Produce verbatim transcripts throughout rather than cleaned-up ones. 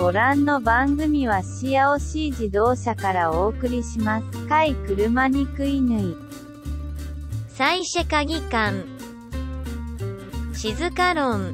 ご覧の番組はシアオシー自動車からお送りします。甲斐車にくいぬい。最シェ鍵館。静か論。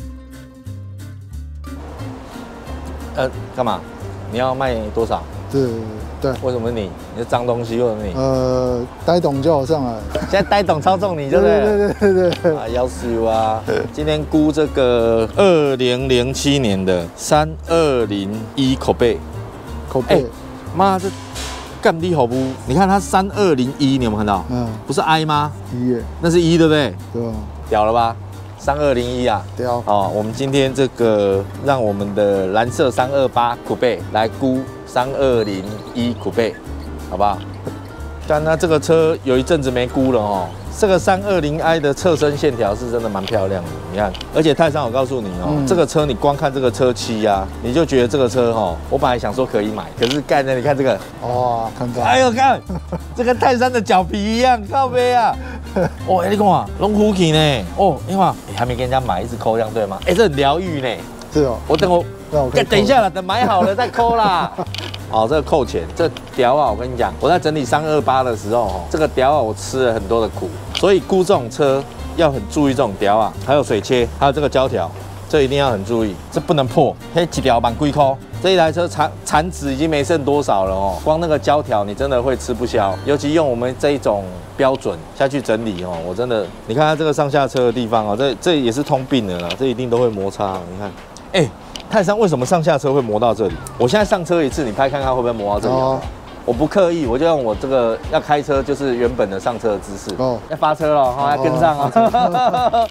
呃，干嘛？你要卖多少？ 对对。 为什么你？你是脏东西，为什么你？ 呃，呆董叫我上来。 现在呆董操纵你，对不对？ 对对对对对。 啊，要死啊！今天估这个二零零七年的三二零一口碑， 口碑。 妈这干地好不？你看它三二零一，你有没有看到？嗯。不是 I 吗？ 一耶。 那是一，对不对？ 对啊。 屌了吧？三二零一啊， 屌！ 哦，我们今天这个让我们的蓝色三二八酷贝来估三二零一酷贝，好不好？但那这个车有一阵子没估了哦。这个三二零 i 的侧身线条是真的蛮漂亮的，你看，而且泰山我告诉你哦，嗯、这个车你光看这个车漆啊，你就觉得这个车哦，我本来想说可以买，可是干的你看这个， 哇，看到， 哎呦看，这跟泰山的脚皮一样，靠背啊。哦，哎、欸，你看嘛，龙虎皮呢？哦，你看，你还没跟人家买，一直抠这样对吗？哎、欸，这很疗愈呢。 是哦。 我等我，我等一下了，等买好了再抠啦。哦，这个扣钱，这屌啊！我跟你讲，我在整理三二八的时候，哦，这个屌啊，我吃了很多的苦，所以估这种车要很注意这种屌啊，还有水切，还有这个胶条，这一定要很注意，这不能破。嘿，几条板龟抠，这一台车残残值已经没剩多少了哦，光那个胶条你真的会吃不消，尤其用我们这一种标准下去整理哦，我真的，你看它这个上下车的地方哦，这这也是通病的啦，这一定都会摩擦，你看，哎、欸。泰山为什么上下车会磨到这里？我现在上车一次，你拍看看会不会磨到这里？哦、我不刻意，我就用我这个要开车就是原本的上车的姿势。哦，要发车了哈，要跟上啊！哦,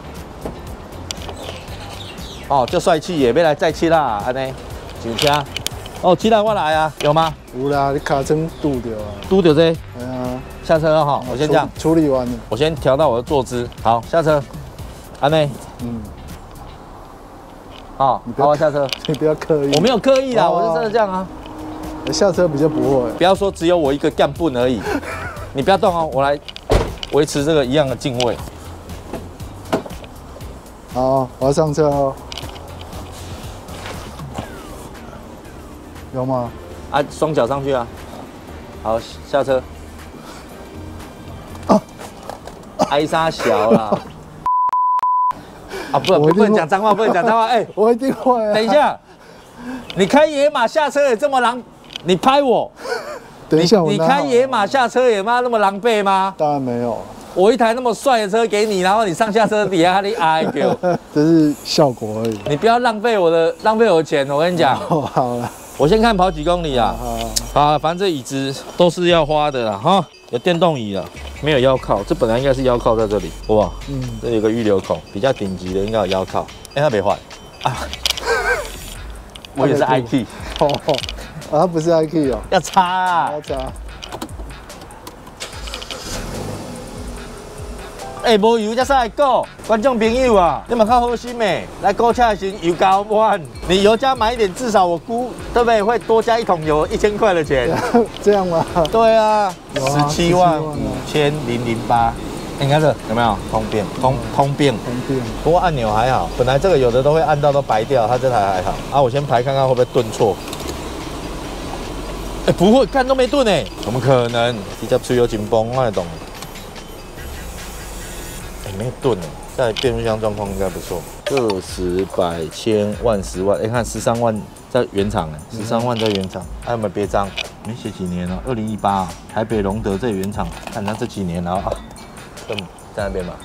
哦，就帅气也别来再气啦，安尼上车。哦，气啦，我来啊，有吗？ 有啦，你卡针堵掉啊。 堵掉这？ 哎呀， 下车了哈，我先这样处理完了。 我先调到我的坐姿，好，下车。安尼，嗯。好，好，我下车。 你不要刻意。 我没有刻意啦，哦、我是真的这样啊。 下车比较不会。 不要说只有我一个干笨而已，你不要动哦，我来维持这个一样的敬畏。 好，我要上车哦。有吗？ 啊，双脚上去啊。好，下车。 啊， 挨沙小啦。啊，不，不能讲脏话，不能讲脏话。哎、欸， 我一定会、啊。 等一下，你开野马下车也这么狼，你拍我？ 等一下我， 你开野马下车也妈那么狼狈吗？ 当然没有。 我一台那么帅的车给你，然后你上下车底下你哎呦， 这是效果而已。 你不要浪费我的浪费我的钱，我跟你讲。 哦、好了， 我先看跑几公里啊。好，好，反正这椅子都是要花的啦，哈。有电动椅了，没有腰靠，这本来应该是腰靠在这里，哇，嗯，这有个预留孔，比较顶级的应该有腰靠，哎、欸，它没换啊，我也是 I K， 哦，啊，它不是 I K 哦， 要擦啊， 要擦， 哎、欸，无油才使顾，观众朋友啊，你们较好心诶，来购车的时候油加满，你油加满一点，至少我估对不对？会多加一桶油一千块的钱， 这样吗？ 对啊，十七万五千零零八，你看这有没有通变？通通变， 通变。 不过按钮还好，本来这个有的都会按到都白掉，它这台还好。啊，我先排看看会不会顿挫。哎、欸，不会，看都没顿哎，怎么可能？直接吹油紧绷，我也懂。哎、欸，没有顿哎，在变速箱状况应该不错。个十百千万十万，哎、欸，看十三万在原厂哎，十三万在原厂，还、啊、有没有别章？没写几年了，二零一八，台北隆德这原厂，看它这几年了啊，嗯，在那边吧。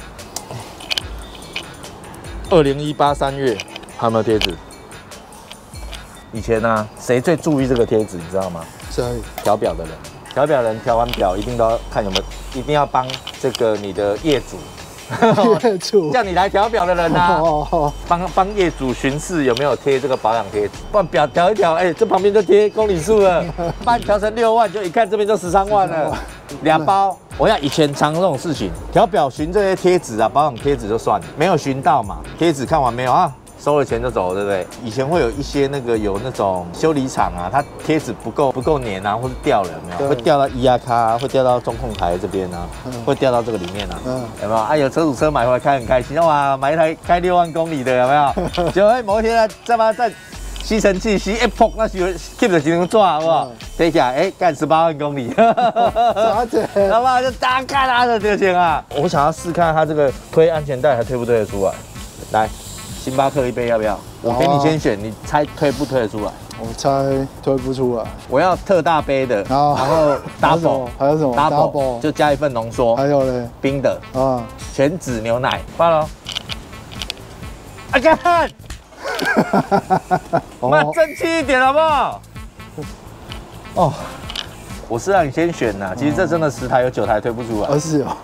二零一八三月，还有没有贴纸？以前呢、啊，谁最注意这个贴纸，你知道吗？ 谁？ 调表的人，调表人调完表一定都要看有没有，一定要帮这个你的业主。 业主叫你来调表的人啊，帮帮业主巡视有没有贴这个保养贴纸，不然表调一调，哎、欸，这旁边就贴公里数了，把你调成六万，就一看这边就十三万了，两包。我想以前常这种事情，调表巡这些贴纸啊，保养贴纸就算了，没有巡到嘛，贴纸看完没有啊？收了钱就走了，对不对？以前会有一些那个有那种修理厂啊，它贴纸不够不够粘啊，或是掉了，有没有？会掉到液压卡、啊，会掉到中控台这边啊，嗯、会掉到这个里面啊，嗯、有没有？啊，有车主车买回来开很开心，哇，买一台开六万公里的，有没有？结果哎某一天呢，再把它再吸尘器吸一扑，那是 keep 着几根抓，好不好？等一下，哎，干十八万公里， 啥子？ 好不好？就大干他的这钱啊！我想要试看它这个推安全带还推不推得出来。来，星巴克一杯要不要？我给你先选，你猜推不推得出来？ 我猜推不出来。 我要特大杯的，然后 double 还有什么 double 就加一份浓缩， 还有嘞冰的啊， 全脂牛奶，发了。啊干！妈争气一点好不好？哦，我是让你先选呐，其实这真的十台有九台推不出来。 而是哦。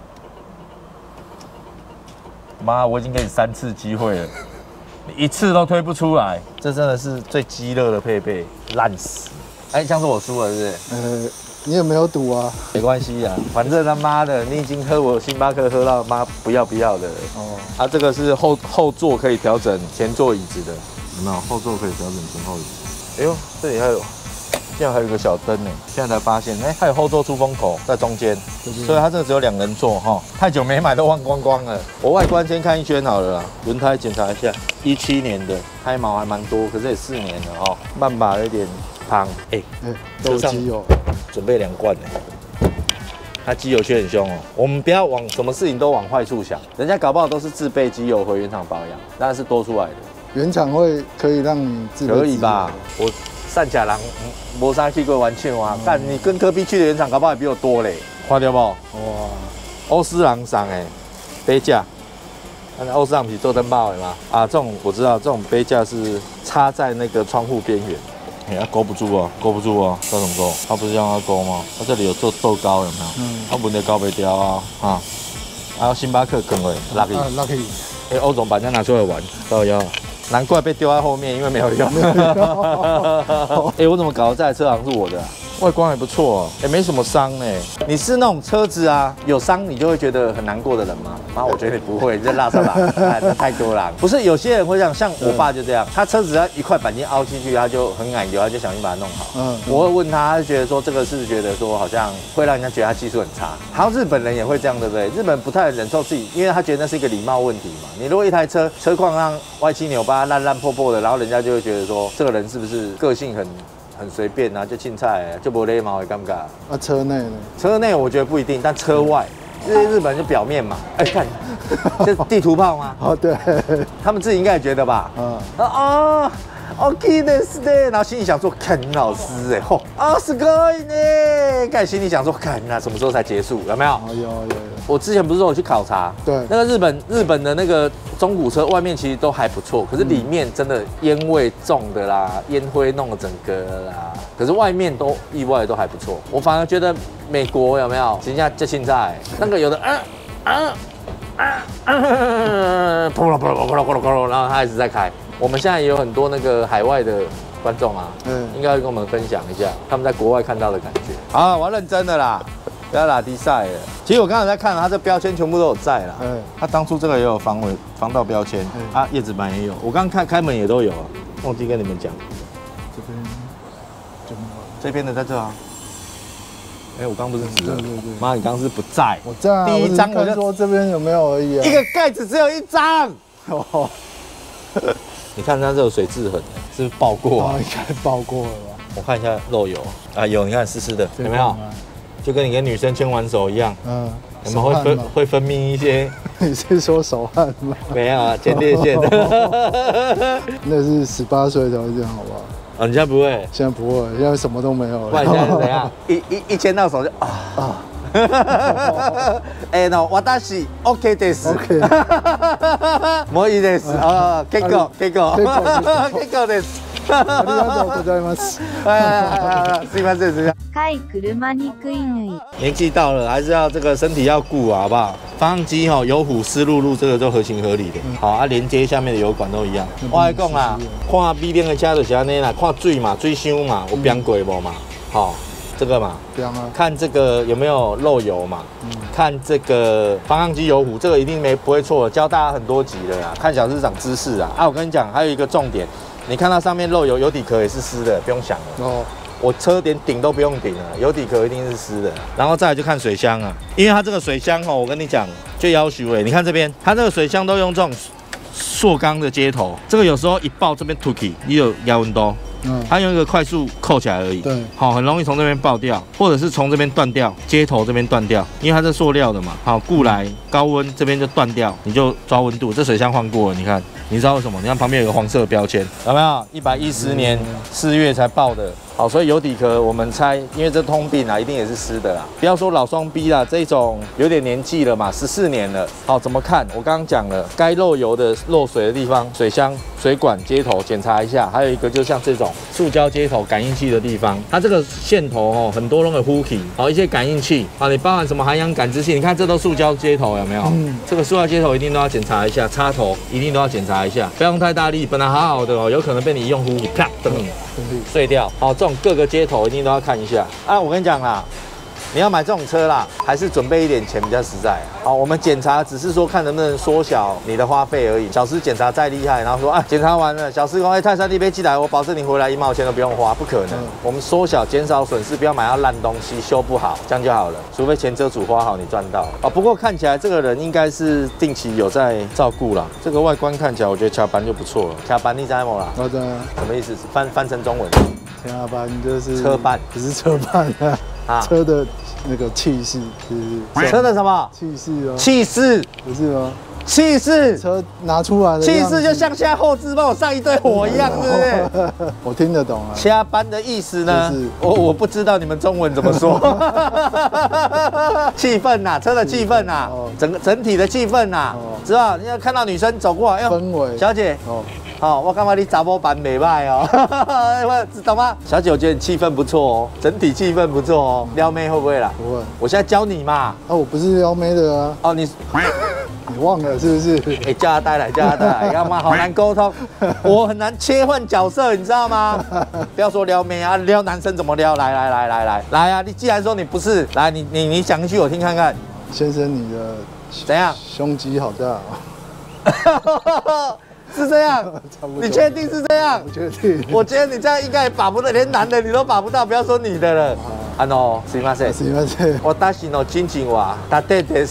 妈，我已经给你三次机会了，你一次都推不出来，这真的是最鸡肋的配备，烂死！哎，像是我输了，是不是？ 呃，你也没有赌啊。 没关系啊，反正他妈的，你已经喝我星巴克喝到妈不要不要的。哦，啊，这个是后后座可以调整前座椅子的，有没有？后座可以调整前后椅子。哎呦，这里还有。竟然还有一个小灯呢，现在才发现，哎、欸，还有后座出风口在中间，所以它这个只有两人座哈。太久没买都忘光光了。我外观先看一圈好了啦，轮胎检查一下，一七年的，胎毛还蛮多，可是也四年了哦。慢把有点胖，哎、欸， 都机油， 准备两罐呢。它机油缺很凶哦，我们不要往什么事情都往坏处想，人家搞不好都是自备机油回原厂保养，当然是多出来的。 原厂会可以让你自备， 可以吧？我。善假人没啥去过玩笑啊！干、嗯，你跟科比去的原厂，搞不好也比我多嘞，看到不？哇，欧司朗上诶，杯架，那欧司朗是做灯泡的吗？啊，这种我知道，这种杯架是插在那个窗户边缘，哎、欸，它勾不住哦，勾不住哦，要怎么勾？它不是让它勾吗？它这里有做豆膏有没有？嗯，它闻得高不掉啊啊！还有星巴克梗诶 ，lucky， 啊 lucky， 哎，欧总把它拿出来玩，到腰。难怪被丢在后面，因为没有用。哎，我怎么搞的？这台车好像是我的、啊，外观还不错、啊，也没什么伤哎。你是那种车子啊，有伤你就会觉得很难过的人吗？妈，我觉得你不会，你这拉上来，这太多了。不是，有些人会这样，像我爸就这样，他车子要一块钣金凹进去，他就很矮油，他就想去把它弄好。嗯，我会问他，他就觉得说这个是觉得说好像会让人家觉得他技术很差。好像日本人也会这样，对不对？日本不太忍受自己，因为他觉得那是一个礼貌问题嘛。你如果一台车车况上歪七扭八、烂烂破破的，然后人家就会觉得说这个人是不是个性很很随便啊，就青菜，就不礼貌，会尴尬。 那车内呢？ 车内我觉得不一定，但车外，因为日本人就表面嘛。哎、欸，看，这是地图炮吗？ 哦，对， 他们自己应该也觉得吧？嗯。啊。OK ですね，然后心里想说，看你老师哎，吼，啊すごい呢，看心里想说，看那什么时候才结束？有没有？有有有。我之前不是说我去考察，对，那个日本日本的那个中古车外面其实都还不错，可是里面真的烟味重的啦，烟灰弄了整个啦，可是外面都意外都还不错。我反而觉得美国有没有？人家这现在那个有的啊啊啊啊，扑啦扑啦扑啦扑啦扑啦，然后他一直在开。我们现在也有很多那个海外的观众啊，嗯，应该会跟我们分享一下他们在国外看到的感觉。好，我要认真的啦，不要拉低赛了。其实我刚才在看，它这标签全部都有在啦。嗯，它当初这个也有防伪防盗标签，啊，叶子板也有。我刚看开门也都有啊，忘记跟你们讲。这边，这边，这边的在这啊。哎、欸，我刚不是指了？对对对。妈，你刚是不在。 我在、啊。 第一张我就说这边有没有而已啊。 一个盖子只有一张。哦。你看它这个水渍痕，是不是爆过啊？ 应该爆过了吧？ 我看一下漏油啊，有，你看湿湿的，有没有？就跟你跟女生牵完手一样，嗯，有没有会分会分泌一些？ 你是说手汗吗？ 没有啊，前列腺的。 那是十八岁才会这样，好不好？ 啊，你现在不会？ 现在不会，现在什么都没有了。 不然现在是怎样？一一一牵到手就啊啊。えの私 OK です。OK。もういいです。あ、結構結構結構です。 ありがとうございます。 すいません，すいません。 開車に食い抜い。 年纪到了，还是要这个身体要顾啊，好不好？发动机哈有虎湿漉漉，这个都合情合理的。好啊，连接下面的油管都一样。我来讲啦，看 B 边的车就是安尼啦，看水嘛，水箱嘛，有变过无嘛？好。这个嘛，看这个有没有漏油嘛？嗯、看这个方向机油壶，这个一定没不会错，教大家很多集了啦。看小市长知识啊！啊，我跟你讲，还有一个重点，你看到上面漏油，油底壳也是湿的，不用想了。哦，我车连顶都不用顶了，油底壳一定是湿的。然后再来就看水箱啊，因为它这个水箱哦，我跟你讲，就要求哎，你看这边，它这个水箱都用这种塑钢的接头，这个有时候一爆这边凸起，你有压温度。嗯，它用一个快速扣起来而已，对，好，很容易从这边爆掉，或者是从这边断掉，接头这边断掉，因为它是塑料的嘛，好，固来高温这边就断掉，你就抓温度，这水箱换过了，你看，你知道为什么？你看旁边有个黄色的标签，有没有？一百一十年四月才爆的，好，所以油底壳我们猜，因为这通病啊，一定也是湿的啦，不要说老双 B 啦，这种有点年纪了嘛，十四年了，好，怎么看？我刚刚讲了，该漏油的、漏水的地方，水箱、水管、接头检查一下，还有一个就像这种。塑胶接头感应器的地方，它这个线头哦，很多都有 hooking， 好一些感应器啊，你包含什么涵养感知器，你看这都塑胶接头有没有？嗯，这个塑胶接头一定都要检查一下，插头一定都要检查一下，不要用太大力，本来好好的哦，有可能被你用 hooking 啪噔碎掉。好，这种各个接头一定都要看一下啊，我跟你讲啦。你要买这种车啦，还是准备一点钱比较实在。好，我们检查只是说看能不能缩小你的花费而已。小师检查再厉害，然后说啊，检查完了，小师说，哎，泰山你别寄来，我保证你回来一毛钱都不用花，不可能。嗯、我们缩小减少损失，不要买到烂东西，修不好，这样就好了。除非前车主花好，你赚到。啊，不过看起来这个人应该是定期有在照顾啦。这个外观看起来，我觉得卡班就不错了。卡班你知道吗？我知道。什么意思？翻翻成中文？ 卡班就是车班， 不是车班啊，啊车的。那个气势，是车的什么气势哦？ 气势不是吗？ 气势车拿出来的气势就像现在后置帮我上一堆火一样，对不对？ 我听得懂啊。 掐班的意思呢？就是、我我不知道你们中文怎么说。气氛呐，车的气氛呐，整个整体的气氛呐，知道？你要看到女生走过来，哎氛围， 小姐，哦。好、哦，我感觉你查某版美歹哦，知道吗？小姐，我觉得你气氛不错哦，整体气氛不错哦。撩妹会不会啦？ 不会， 我现在教你嘛。 啊，我不是撩妹的啊。 哦，你你忘了是不是？ 哎、欸，叫他带来，叫他带来，要吗？好难沟通，我很难切换角色，你知道吗？不要说撩妹啊，撩男生怎么撩？来来来来来来啊！你既然说你不是，来你你你讲一句我听看看。 先生，你的怎样？ 胸肌好大、哦。 是这样，你确定是这样？ 我确定。 我觉得你这样应该也把不到，连男的你都把不到，不要说女的了。啊 no， すみません。 すみません。 私の親戚は大手です。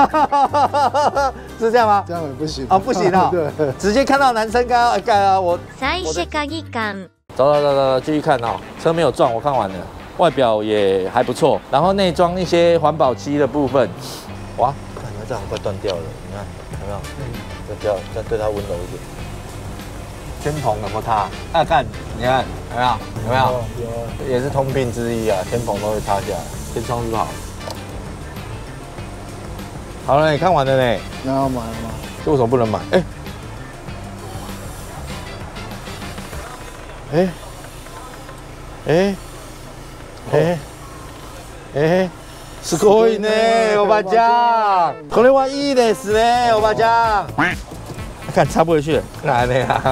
是这样吗？ 这样也不行。 哦，不行哦。对。直接看到男生刚刚盖啊，我。 最終鍵感。 走走走走，继续看哦。车没有撞，我看完了，外表也还不错。然后内装一些环保漆的部分，哇，看它这样快断掉了，你看有没有？再不要，再对它温柔一点。天棚有没有塌？啊，看，你看有没有？有没有？有，也是通病之一啊，天棚都会塌下来。天窗是不是好？好了，你看完了呢？ 那要买吗？ 这为什么不能买？哎、欸，哎，哎，哎，哎。すごいね、おばちゃん。これはいいですね、おばちゃん。看插不回去了，哪里啊？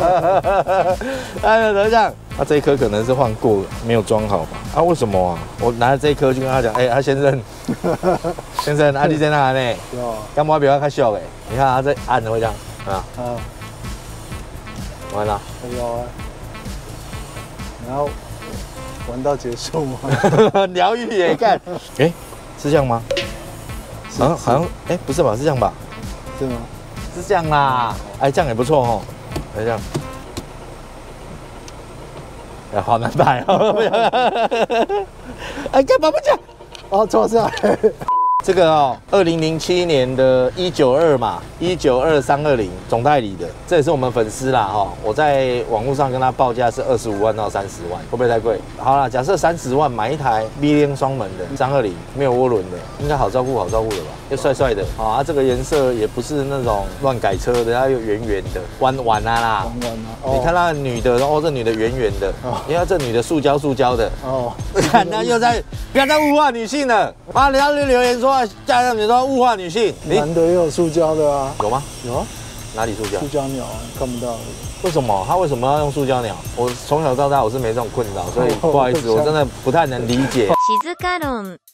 哎，等一下，他这一颗可能是换过，没有装好吧？啊，为什么啊？我拿着这一颗去跟他讲，哎、欸，啊先生，先生，啊你在哪呢？干嘛比较较小诶？你看他这按的会这样，啊，啊，完了。有啊。 然后。玩到结束吗？ 疗愈也干，哎、欸，是这样吗？好像好像，哎、欸，不是吧？是这样吧？ 是吗？ 是这样啦，哎、欸，这样也不错哦。哎，这样，哎、欸，好难摆哦。哎，干嘛不讲？ 哦，坐下来。 这个哦，二零零七年的一九二嘛，一九二三二零总代理的，这也是我们粉丝啦哈。我在网络上跟他报价是二十五万到三十万，会不会太贵？好啦，假设三十万买一台 V 零双门的三二零，没有涡轮的，应该好照顾好照顾的吧？又帅帅的，好啊，这个颜色也不是那种乱改车的，它又圆圆的，弯弯啊啦。弯弯啊！哦、你看那个女的，哦，这女的圆圆的，哦、你看这女的塑胶塑胶的，哦，看她又在不要再物化女性了啊！人家留言说。加上你说物化女性， 男的也有塑胶的啊？ 有吗？ 有啊， 哪里塑胶？ 塑胶鸟看不到。 为什么？他为什么要用塑胶鸟？我从小到大我是没这种困扰，所以不好意思，我真的不太能理解。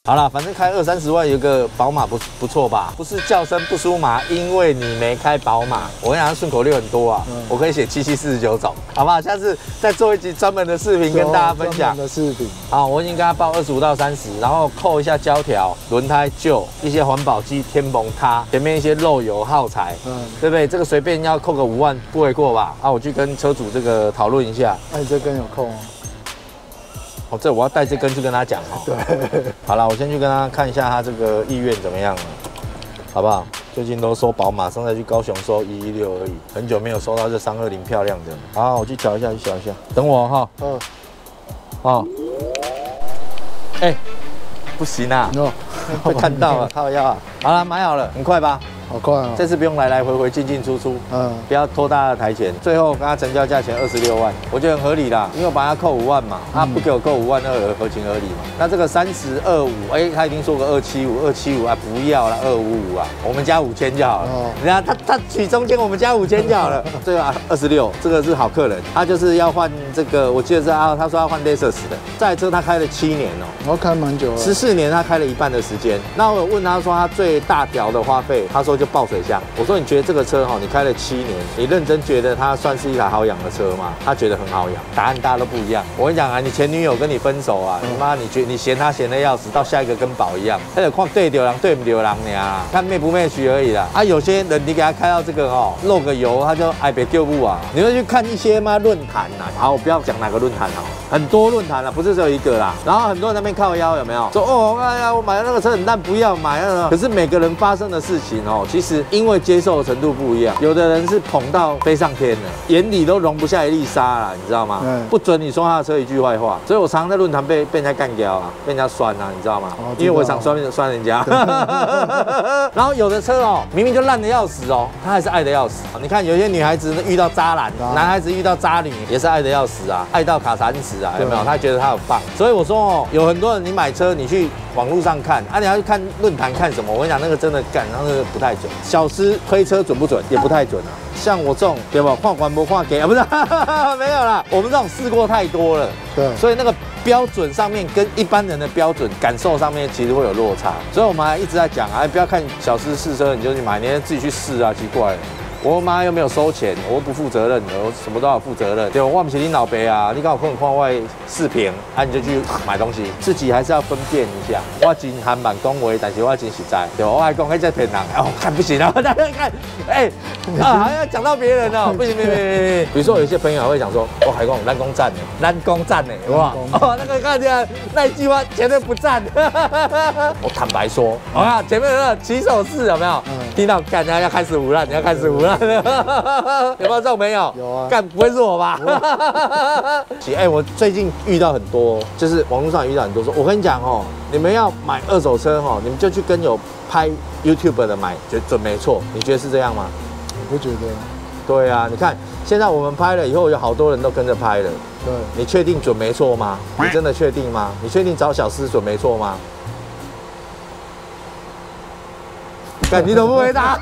好啦，反正开二三十万有个宝马不不错吧？不是叫声不输麻，因为你没开宝马。我跟你讲，顺口溜很多啊，嗯、我可以写七七四十九种，好不好？下次再做一集专门的视频跟大家分享。 的视频。 好，我已经跟他报二十五到三十，然后扣一下胶条、轮胎旧、一些环保机、天棚塌，前面一些漏油耗材，嗯，对不对？这个随便要扣个五万不为过吧？啊，我去跟车主这个讨论一下。 那、啊、你这根有扣吗？ 哦，这我要带这根去跟他讲哦。 对， 好了，我先去跟他看一下他这个意愿怎么样了，好不好？最近都收宝马，上次去高雄收一一六而已，很久没有收到这三二零漂亮的。好，我去瞧一下，去瞧一下，等我哈。嗯。哦。哎、欸，不行啊，会看到了，靠腰啊。好了，买好了，很快吧？ 好快啊！ 这次不用来来回回进进出出，嗯，不要拖大家的台钱。最后跟他成交价钱二十六万，我觉得很合理啦，因为我把他扣五万嘛，他不给我扣五万二，合情合理嘛。那这个三十二五，哎，他已经说个二七五，二七五啊，不要了，二五五啊，我们加五千就好了。哦，人家他他取中间，我们加五千就好了。这个二十六，这个是好客人，他就是要换这个，我记得是啊，他说要换 Lexus 的，这台车他开了七年哦， 我开蛮久了， 十四年他开了一半的时间。那我有问他说他最大条的花费，他说就爆水箱。我说你觉得这个车哈，你开了七年，你认真觉得它算是一台好养的车吗？他觉得很好养。答案大家都不一样。我跟你讲啊，你前女友跟你分手啊，你妈你觉你嫌她嫌得要死，到下一个跟宝一样，他得看对丢人对不丢人呀，看妹不妹许而已啦。啊，有些人你给他开到这个哦，漏个油他就爱别救不啊。你会去看一些吗论坛呐？好，我不要讲哪个论坛哦，很多论坛啊，不是只有一个啦。然后很多人在那边靠腰有没有？说哦，哎呀，我买的那个车很烂，不要买了。可是每个人发生的事情哦，其实因为接受的程度不一样，有的人是捧到飞上天了，眼里都容不下一粒沙啦，你知道吗？嗯，不准你说他的车一句坏话，所以我常常在论坛被被人家干掉啊，被人家酸啊，你知道吗？哦、因为我常酸酸人家。然后有的车哦，明明就烂得要死哦，他还是爱得要死。你看有些女孩子遇到渣男，男孩子遇到渣女也是爱得要死啊，爱到卡惨死啊，有没有？他觉得他很棒，所以我说哦，有很多人你买车你去网络上看啊，你要去看论坛看什么？我跟你讲，那个真的干，那个不太准。小司推车准不准？也不太准啊。像我这种对吧，换管不换给啊，不是没有啦。我们这种试过太多了，对，所以那个标准上面跟一般人的标准感受上面其实会有落差。所以我们还一直在讲啊，不要看小司试车你就去买，你自己去试啊，奇怪了。我妈又没有收钱，我又不负责任的，我什么都要负责任。对，我不是你老爸啊，你刚好看看我视频，啊你就去买东西，自己还是要分辨一下。我真含满恭维，但是我真实在，对吧？我还讲还在骗人，哦，看不行啊，大家看，哎、欸，啊还要讲到别人哦，不行不行不行。比如说有些朋友会讲说，我还讲蓝公赞呢，蓝公赞呢，哇，哦那个看起来那一句话绝对不赞。我坦白说，啊前面那个起手式有没有？嗯、听到干，人家要开始胡乱，你要开始胡乱。有没有这种没有？有啊，干不会是我吧？哎、欸，我最近遇到很多，就是网络上遇到很多说，我跟你讲哦，你们要买二手车哦，你们就去跟有拍 YouTube 的买，觉得准没错。你觉得是这样吗？ 我不觉得。 对啊，你看现在我们拍了以后，有好多人都跟着拍了。对，你确定准没错吗？你真的确定吗？你确定找小司准没错吗？你怎么不回答？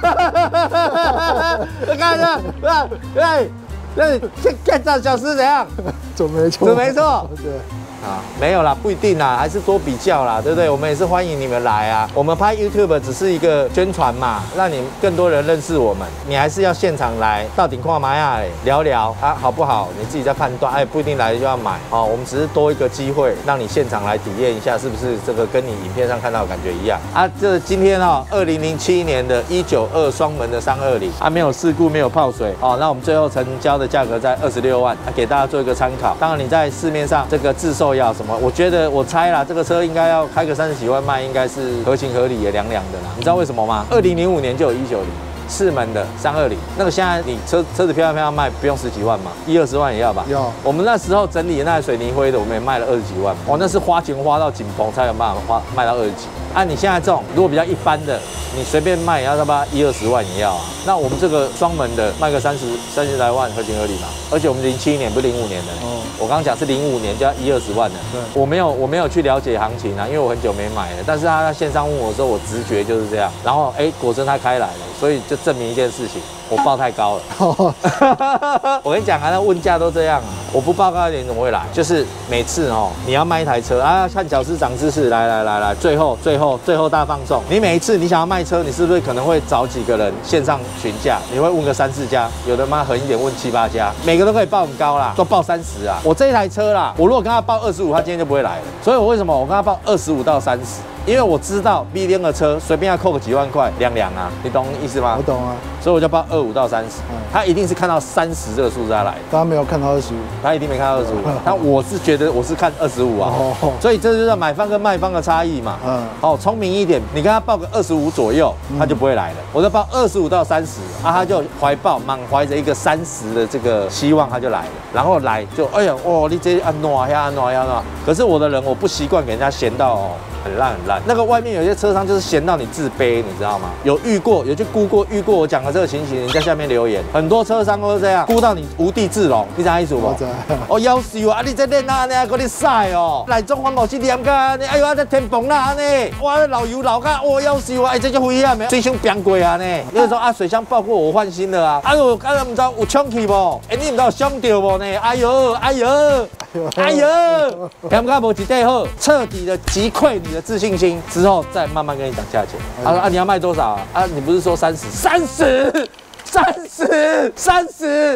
看一下，对，那看找小司怎样？ 准没错， 准没错。 对。 啊，没有啦，不一定啦，还是多比较啦，对不对？我们也是欢迎你们来啊。我们拍 YouTube 只是一个宣传嘛，让你更多人认识我们。你还是要现场来到顶跨玛雅聊聊啊，好不好？你自己在判断。哎，不一定来就要买哦。我们只是多一个机会，让你现场来体验一下，是不是这个跟你影片上看到的感觉一样啊？这今天哦，二零零七年的一九二双门的三二零，啊，没有事故，没有泡水哦。那我们最后成交的价格在二十六万，啊，给大家做一个参考。当然你在市面上这个自售要什么？我觉得我猜啦，这个车应该要开个三十几万卖，应该是合情合理也凉凉的啦。你知道为什么吗？二零零五年就有一九零四门的三二零，那个现在你车车子漂亮漂亮卖，不用十几万嘛，一二十万也要吧？要。我们那时候整理的那台水泥灰的，我们也卖了二十几万。哦，那是花钱花到紧绷才有办法花卖到二十几。啊，你现在这种如果比较一般的，你随便卖也要他妈一二十万也要啊。那我们这个双门的卖个三十三十来万合情合理嘛？而且我们零七年不是零五年的，哦，我刚刚讲是零五年就要一二十万的。对，我没有我没有去了解行情啊，因为我很久没买了。但是他在线上问我的时候，我直觉就是这样。然后哎，果真他开来了，所以就证明一件事情。 我报太高了。我跟你讲啊，那问价都这样啊，我不报高一点怎么会来？就是每次哦，你要卖一台车啊，看小师长知识，来来来来，最后最后最后大放送。你每一次你想要卖车，你是不是可能会找几个人线上询价？你会问个三四家，有的妈狠一点问七八家，每个都可以报很高啦，都报三十啊。我这一台车啦，我如果跟他报二十五，他今天就不会来了。所以我为什么我跟他报二十五到三十？因为我知道 B 零的车随便要扣个几万块，凉凉啊，你懂意思吗？ 我懂啊， 所以我就报二五到三十，他一定是看到三十这个数字他来的， 他没有看到二十五， 他一定没看到二十五，但我是觉得我是看二十五啊，哦、所以这就是买方跟卖方的差异嘛。嗯，哦，聪明一点，你跟他报个二十五左右，他就不会来了。我就报二十五到三十，啊，他就怀抱满怀着一个三十的这个希望，他就来了，然后来就哎呀，哇，你这安诺呀安诺呀安诺，可是我的人我不习惯给人家嫌到哦。很烂很烂，那个外面有些车商就是嫌到你自卑，你知道吗？有遇过，有去估过，遇过我讲的这个情形，人家下面留言，很多车商都是这样，估到你无地自容，你知道意思不？哦，夭寿啊！你这练啊，你还搁你晒哦，来中环某去练个，你哎呦，这天崩啦呢，哇，老油老咖，哇，夭寿啊！哎，这就危险没？水箱变过啊呢，有的时候啊，水箱爆过，我换新的啊，哎呦，刚才唔知道有抢去不？哎，你唔知道伤到不呢？哎呦，哎呦，哎呦，感觉无一底好，彻底的击溃你的自信心之后，再慢慢跟你讲价钱。他说啊，你要卖多少啊？啊，你不是说三十？三十，三十，三十。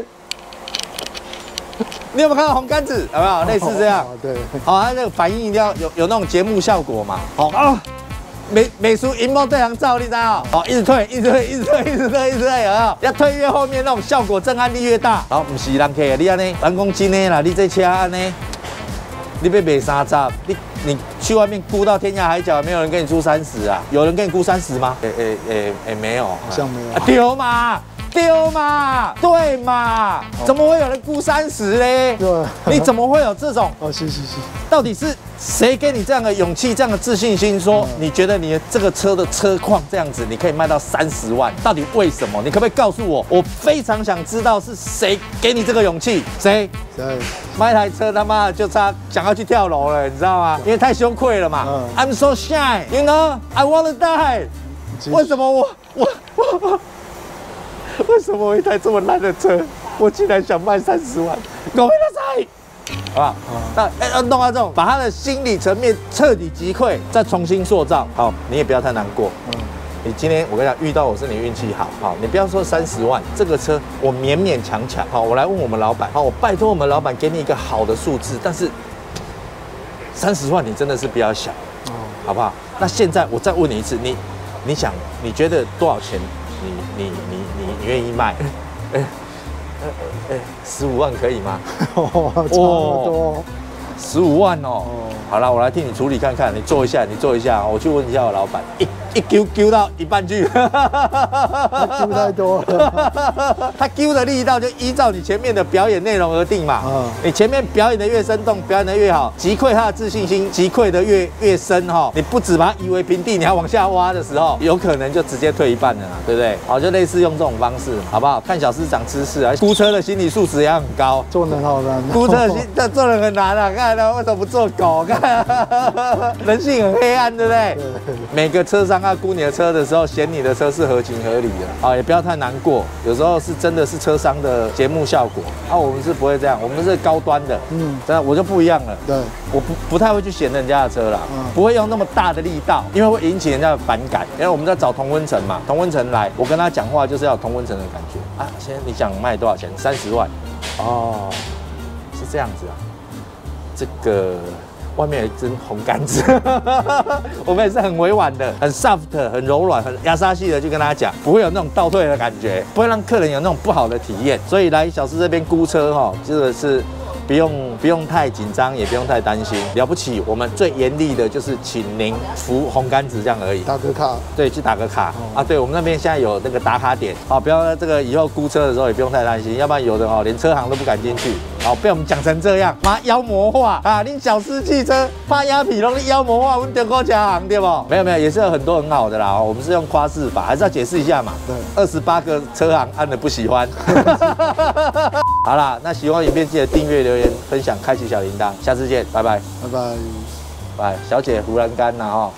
你有没有看到红杆子？有没有类似这样？ 对， 好，它那个反应一定要有有那种节目效果嘛。好啊，美美术荧幕对行照，你知道？好，一直退，一直退，一直退，一直退，一直退，有没有？要退越后面那种效果震撼力越大。然后不是人客，你安尼，人讲真的啦，你这车安尼。你被卖三十，你你去外面估到天涯海角，没有人跟你出三十啊？有人跟你估三十吗？诶诶诶诶，没有，好像没有。 丢嘛，丢嘛，对嘛？怎么会有人估三十嘞？ 对， 你怎么会有这种？ 哦，是是是。 到底是谁给你这样的勇气、这样的自信心？说你觉得你的这个车的车况这样子，你可以卖到三十万，到底为什么？你可不可以告诉我？我非常想知道是谁给你这个勇气？谁？ 谁？ 买台车他妈就差想要去跳楼了，你知道吗？因为太羞愧了嘛。嗯、I'm so shy, you know, I wanna die。为什么我我我为什么我一台这么烂的车，我竟然想卖三十万？ごめんなさい。好不好？那哎，要弄到这种，把他的心理层面彻底击溃，再重新塑造。好，你也不要太难过。嗯，你今天我跟你讲，遇到我是你运气好。好，你不要说三十万，这个车我勉勉强强。好，我来问我们老板。好，我拜托我们老板给你一个好的数字，但是三十万你真的是不要想，好不好？那现在我再问你一次，你你想你觉得多少钱？你你你你你愿意卖？哎。哎，十五万可以吗？ 哦，差不多， 十五万哦。好了，我来替你处理看看，你坐一下，你坐一下，我去问一下我老板。一一丢丢到一半去， 丢太多了。 他丢的力道就依照你前面的表演内容而定嘛。嗯，你前面表演的越生动，表演的越好，击溃他的自信心，击溃的越越深哈。你不止把它夷为平地，你还往下挖的时候，有可能就直接退一半了啦，对不对？好，就类似用这种方式，好不好？看小师长知识啊，估车的心理素质也很高。 做人好难， 估车的心，这做人很难啊。看他为什么不做狗？看人性很黑暗，对不对？每个车商他估你的车的时候，嫌你的车是合情合理的啊，也不要太难过。有时候是真的是车商的节目效果啊，我们是不会这样，我们是高端的，嗯，真的我就不一样了。 对， 我不不太会去嫌人家的车啦，嗯、不会用那么大的力道，因为会引起人家的反感。因为我们在找同温层嘛，同温层来，我跟他讲话就是要有同温层的感觉啊。现在你想卖多少钱？三十万，哦，是这样子啊，这个。外面有一根红杆子，我们也是很委婉的，很 soft， 很柔软，很压沙细的去跟大家讲，不会有那种倒退的感觉，不会让客人有那种不好的体验。所以来小师这边估车哈，这个是不用不用太紧张，也不用太担心。了不起，我们最严厉的就是请您扶红杆子这样而已。 打个卡， 对，去打个卡、哦、啊。对，我们那边现在有那个打卡点，好，不要这个以后估车的时候也不用太担心，要不然有的哦连车行都不敢进去。好，被我们讲成这样，妈妖魔化啊！你小师汽车怕鸦皮龙，你妖魔化我们德国家行对不？没有没有，也是有很多很好的啦。我们是用夸饰法，还是要解释一下嘛。对，二十八个车行按了不喜欢。好啦，那喜欢影片记得订阅、留言、分享、开启小铃铛，下次见，拜拜， 拜拜， 拜，小姐胡兰干呐哦。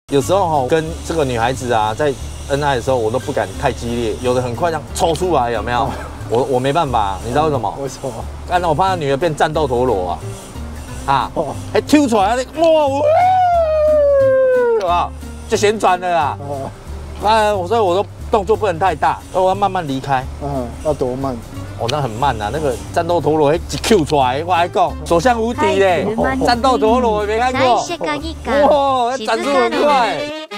有时候哈、哦，跟这个女孩子啊，在恩爱的时候，我都不敢太激烈，有的很快这样抽出来，有没有？哦、我我没办法，你知道为什么？ 为什么？ 刚才我怕那女的变战斗陀螺啊，啊，还抽出来，哇，哇，就旋转了啦。哦、啊，我所以我说动作不能太大，我要慢慢离开。 嗯，要多慢？ 哦，那很慢呐，那个战斗陀螺一 Q 出来，我还讲所向无敌嘞，战斗陀螺没看过，哇，转速很快。